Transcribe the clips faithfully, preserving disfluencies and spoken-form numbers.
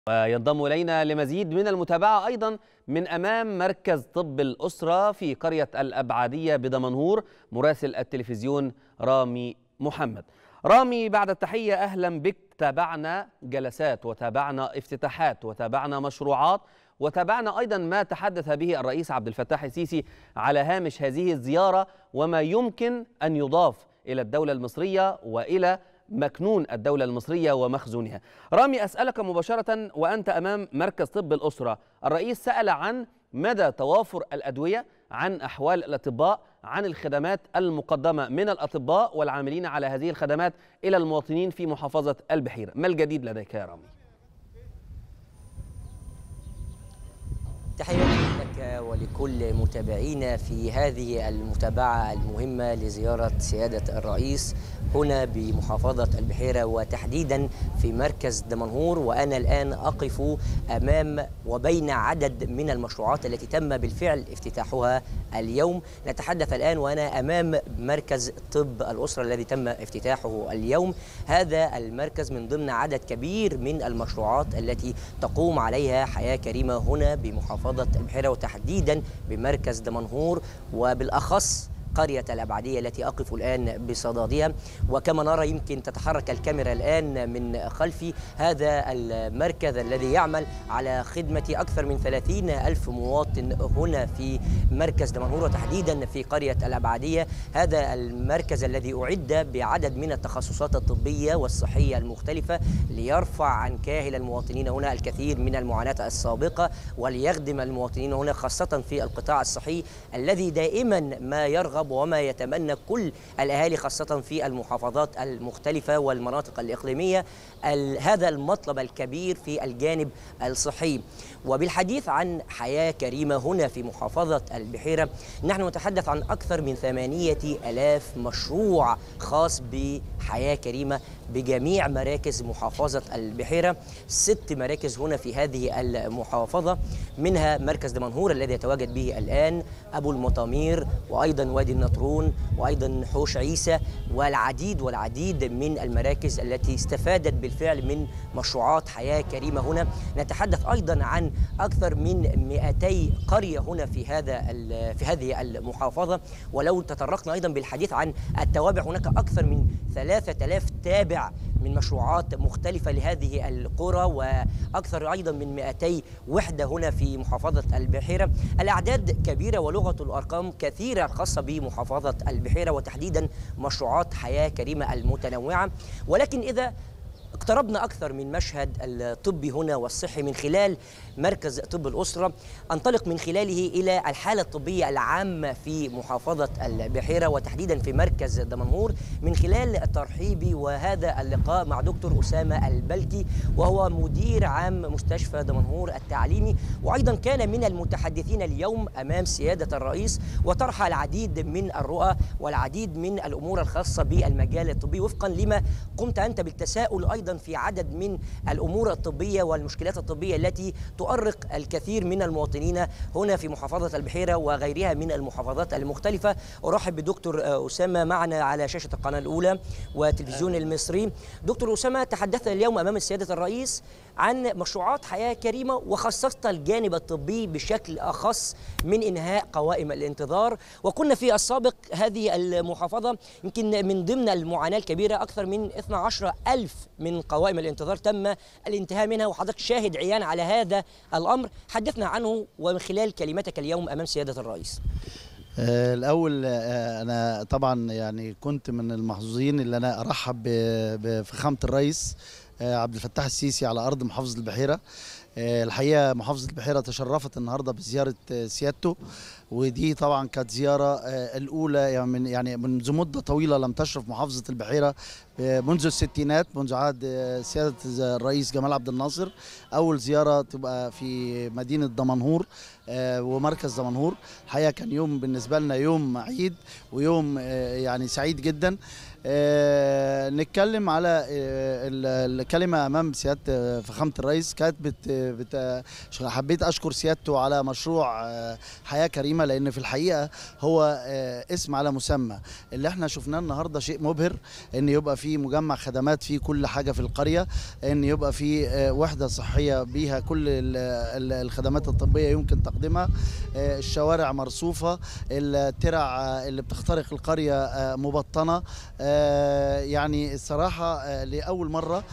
وينضم إلينا لمزيد من المتابعة أيضا من أمام مركز طب الأسرة في قرية الأبعدية بدمنهور مراسل التلفزيون رامي محمد. رامي، بعد التحية أهلا بك. تابعنا جلسات وتابعنا افتتاحات وتابعنا مشروعات وتابعنا أيضا ما تحدث به الرئيس عبد الفتاح السيسي على هامش هذه الزيارة وما يمكن أن يضاف إلى الدولة المصرية وإلى مكنون الدولة المصرية ومخزونها. رامي، أسألك مباشرة وأنت أمام مركز طب الأسرة. الرئيس سأل عن مدى توافر الأدوية، عن أحوال الأطباء، عن الخدمات المقدمة من الأطباء والعاملين على هذه الخدمات إلى المواطنين في محافظة البحيرة. ما الجديد لديك يا رامي؟ تحياتي لك ولكل متابعينا في هذه المتابعة المهمة لزيارة سيادة الرئيس هنا بمحافظة البحيرة وتحديدا في مركز دمنهور، وأنا الآن أقف أمام وبين عدد من المشروعات التي تم بالفعل افتتاحها اليوم. نتحدث الآن وأنا أمام مركز طب الأسرة الذي تم افتتاحه اليوم. هذا المركز من ضمن عدد كبير من المشروعات التي تقوم عليها حياة كريمة هنا بمحافظة البحيرة وتحديدا بمركز دمنهور وبالأخص قرية الأبعدية التي أقف الآن بصددها. وكما نرى يمكن تتحرك الكاميرا الآن من خلفي، هذا المركز الذي يعمل على خدمة أكثر من ثلاثين ألف مواطن هنا في مركز دمنهور وتحديدا في قرية الأبعدية. هذا المركز الذي أعد بعدد من التخصصات الطبية والصحية المختلفة ليرفع عن كاهل المواطنين هنا الكثير من المعاناة السابقة وليخدم المواطنين هنا خاصة في القطاع الصحي الذي دائما ما يرغب وما يتمنى كل الأهالي خاصة في المحافظات المختلفة والمناطق الإقليمية هذا المطلب الكبير في الجانب الصحي. وبالحديث عن حياة كريمة هنا في محافظة البحيرة، نحن نتحدث عن أكثر من ثمانية آلاف مشروع خاص بحياة كريمة بجميع مراكز محافظة البحيرة. ست مراكز هنا في هذه المحافظة، منها مركز دمنهور الذي يتواجد به الآن، أبو المطامير، وأيضا وادي النطرون، وأيضا حوش عيسى، والعديد والعديد من المراكز التي استفادت بالفعل من مشروعات حياة كريمة هنا. نتحدث أيضا عن أكثر من مئتي قرية هنا في هذا في هذه المحافظة. ولو تطرقنا أيضا بالحديث عن التوابع، هناك أكثر من ثلاثة آلاف تابع من مشروعات مختلفة لهذه القرى، وأكثر أيضا من مئتي وحدة هنا في محافظة البحيرة. الأعداد كبيرة ولغة الأرقام كثيرة خاصة بمحافظة البحيرة وتحديدا مشروعات حياة كريمة المتنوعة. ولكن إذا اقتربنا أكثر من مشهد الطبي هنا والصحي من خلال مركز طب الأسرة، أنطلق من خلاله إلى الحالة الطبية العامة في محافظة البحيرة وتحديدا في مركز دمنهور من خلال ترحيبي وهذا اللقاء مع دكتور أسامة البلكي، وهو مدير عام مستشفى دمنهور التعليمي، وأيضا كان من المتحدثين اليوم أمام سيادة الرئيس وطرح العديد من الرؤى والعديد من الأمور الخاصة بالمجال الطبي وفقا لما قمت أنت بالتساؤل أيضا في عدد من الأمور الطبية والمشكلات الطبية التي تؤرق الكثير من المواطنين هنا في محافظة البحيرة وغيرها من المحافظات المختلفة. أرحب بدكتور أسامة معنا على شاشة القناة الأولى والتلفزيون المصري. دكتور أسامة، تحدثنا اليوم أمام سيادة الرئيس عن مشروعات حياة كريمة وخصصت الجانب الطبي بشكل أخص من إنهاء قوائم الانتظار، وكنا في السابق هذه المحافظة يمكن من ضمن المعاناة الكبيرة أكثر من اثني عشر ألف من قوائم الانتظار تم الانتهاء منها، وحضرتك شاهد عيان على هذا الأمر. حدثنا عنه ومن خلال كلمتك اليوم أمام سيادة الرئيس. الأول أنا طبعا يعني كنت من المحظوظين اللي أنا أرحب بفخامة الرئيس عبد الفتاح السيسي على أرض محافظة البحيرة. الحقيقة محافظة البحيرة تشرفت النهاردة بزيارة سيادته، ودي طبعا كانت زيارة الأولى يعني يعني منذ مدة طويلة لم تشرف محافظة البحيرة منذ الستينات، منذ عهد سيادة الرئيس جمال عبد الناصر. أول زيارة تبقى في مدينة دمنهور ومركز دمنهور. الحقيقة كان يوم بالنسبة لنا يوم عيد ويوم يعني سعيد جدا. آه نتكلم على آه الكلمه امام سياده فخامه الرئيس، كانت بت بت حبيت اشكر سيادته على مشروع آه حياه كريمه، لان في الحقيقه هو آه اسم على مسمى. اللي احنا شفناه النهارده شيء مبهر، ان يبقى في مجمع خدمات فيه كل حاجه في القريه، ان يبقى في آه وحده صحيه بيها كل الخدمات الطبيه يمكن تقديمها، آه الشوارع مرصوفه، الترع اللي بتخترق القريه آه مبطنه. يعني الصراحة لأول مرة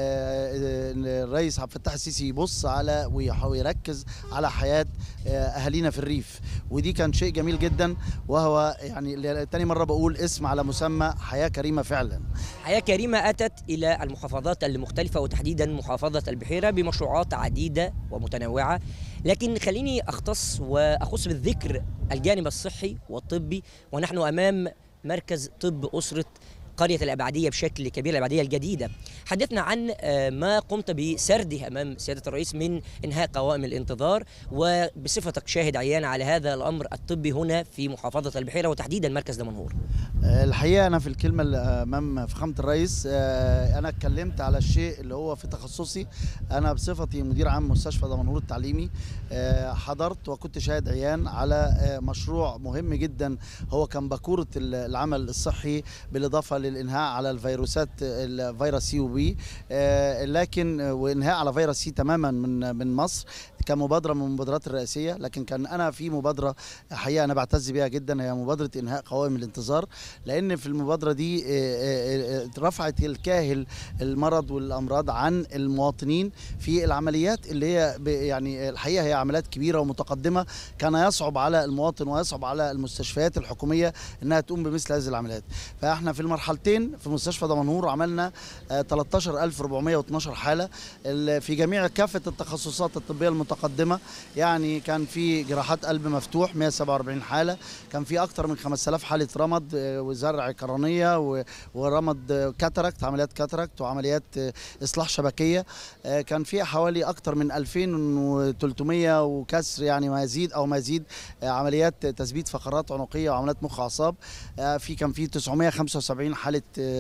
الرئيس عبد الفتاح السيسي يبص على ويركز على حياة أهالينا في الريف، ودي كان شيء جميل جدا. وهو يعني تاني مرة بقول اسم على مسمى حياة كريمة فعلا. حياة كريمة أتت إلى المحافظات المختلفة وتحديدا محافظة البحيرة بمشروعات عديدة ومتنوعة، لكن خليني أختص وأخص بالذكر الجانب الصحي والطبي، ونحن أمام مركز طب أسرة قرية الأبعدية بشكل كبير، الأبعدية الجديدة. حدثنا عن ما قمت بسرده أمام سيادة الرئيس من إنهاء قوائم الانتظار، وبصفتك شاهد عيان على هذا الأمر الطبي هنا في محافظة البحيرة وتحديدا مركز دمنهور. الحقيقة أنا في الكلمة اللي أمام فخامة الرئيس أنا اتكلمت على الشيء اللي هو في تخصصي. أنا بصفتي مدير عام مستشفى دمنهور التعليمي حضرت وكنت شاهد عيان على مشروع مهم جدا، هو كان باكورة العمل الصحي بالإضافة للإنهاء على الفيروسات الفيروس سي وبي، لكن وإنهاء على فيروس سي تماما من من مصر كمبادرة من المبادرات الرئاسية. لكن كان أنا في مبادرة حقيقة أنا بعتز بيها جدا، هي مبادرة إنهاء قوائم الانتظار، لأن في المبادرة دي رفعت الكاهل المرض والأمراض عن المواطنين في العمليات اللي هي يعني الحقيقة هي عمليات كبيرة ومتقدمة، كان يصعب على المواطن ويصعب على المستشفيات الحكومية إنها تقوم بمثل هذه العمليات. فإحنا في المرحلتين في مستشفى دمنهور عملنا ثلاثة عشر ألف وأربعمائة واثناشر حالة في جميع كافة التخصصات الطبية المتقدمة. يعني كان في جراحات قلب مفتوح مئة وسبعة وأربعين حالة، كان في أكثر من خمسة آلاف حالة رمد وزرع قرنية ورمد كاتاراكت، عمليات كاتاراكت وعمليات إصلاح شبكية، كان في حوالي أكثر من ألفين وثلاثمائة وكسر يعني ما يزيد أو ما يزيد عمليات تثبيت فقرات عنقية وعمليات مخ أعصاب، في كان في تسعمائة وخمسة وسبعين حالة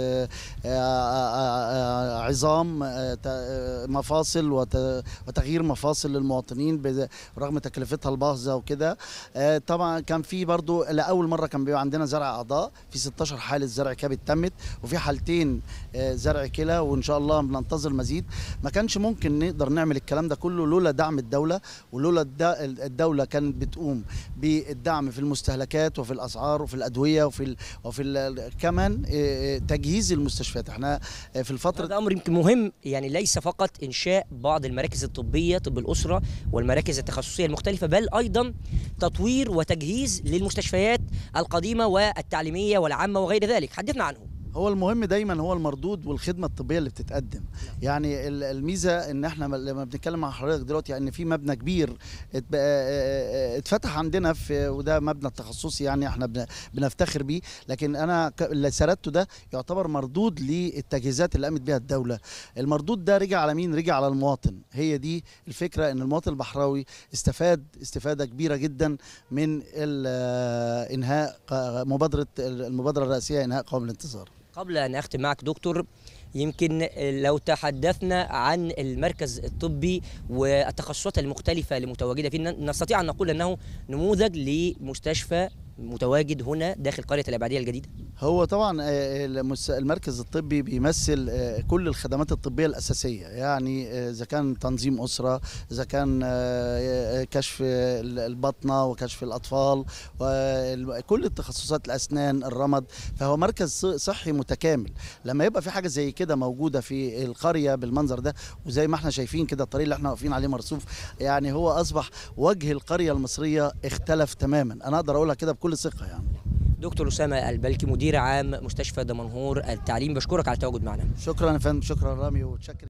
عظام مفاصل وتغيير مفاصل للمواطنين برغم تكلفتها الباهظه وكده. طبعا كان في برضو لاول مره كان بيبقى عندنا زرع اعضاء في ستة عشر حاله زرع كبد تمت، وفي حالتين زرع كلى، وان شاء الله بننتظر مزيد. ما كانش ممكن نقدر نعمل الكلام ده كله لولا دعم الدوله، ولولا الدوله كانت بتقوم بالدعم في المستهلكات وفي الاسعار وفي الادويه وفي ال وفي ال كمان تجهيز المستشفيات. احنا في الفتره هذا امر يمكن مهم، يعني ليس فقط انشاء بعض المراكز الطبيه طب الاسره والمراكز التخصصيه المختلفه، بل ايضا تطوير وتجهيز للمستشفيات القديمه والتعليميه والعامه وغير ذلك. حدثنا عنه. هو المهم دايما هو المردود والخدمه الطبيه اللي بتتقدم. يعني الميزه ان احنا لما بنتكلم مع حضرتك دلوقتي ان في مبنى كبير اتفتح عندنا في، وده مبنى التخصصي يعني احنا بنفتخر بيه، لكن انا اللي سردته ده يعتبر مردود للتجهيزات اللي قامت بها الدوله. المردود ده رجع على مين؟ رجع على المواطن. هي دي الفكره، ان المواطن البحراوي استفاد استفاده كبيره جدا من انهاء مبادره المبادره الرئاسيه انهاء قوائم الانتظار. قبل أن أختم معك دكتور، يمكن لو تحدثنا عن المركز الطبي والتخصصات المختلفة المتواجدة فيه، نستطيع أن نقول أنه نموذج لمستشفى متواجد هنا داخل قرية الأبعدية الجديدة. هو طبعا المركز الطبي بيمثل كل الخدمات الطبية الأساسية، يعني إذا كان تنظيم أسرة، إذا كان كشف البطنة وكشف الأطفال وكل التخصصات، الأسنان، الرمد. فهو مركز صحي متكامل. لما يبقى في حاجة زي كده موجودة في القرية بالمنظر ده، وزي ما احنا شايفين كده الطريق اللي احنا واقفين عليه مرصوف، يعني هو أصبح وجه القرية المصرية اختلف تماما. أنا أقدر أقولها كده بكل ثقة. يعني دكتور أسامة البلكي، مدير عام مستشفى دمنهور التعليم، بشكرك على التواجد معنا. شكرا يا فندم. شكرا رامي، وتشكر